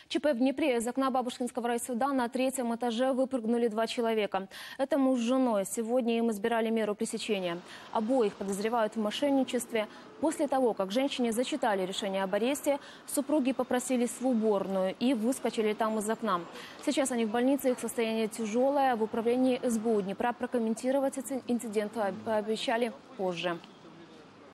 ЧП в Днепре. Из окна Бабушкинского райсуда на 3-м этаже выпрыгнули 2 человека. Это муж с женой. Сегодня им избирали меру пресечения. Обоих подозревают в мошенничестве. После того, как женщине зачитали решение об аресте, супруги попросились в уборную и выскочили там из окна. Сейчас они в больнице, их состояние тяжелое. В управлении СБУ Днепра прокомментировать инцидент пообещали позже.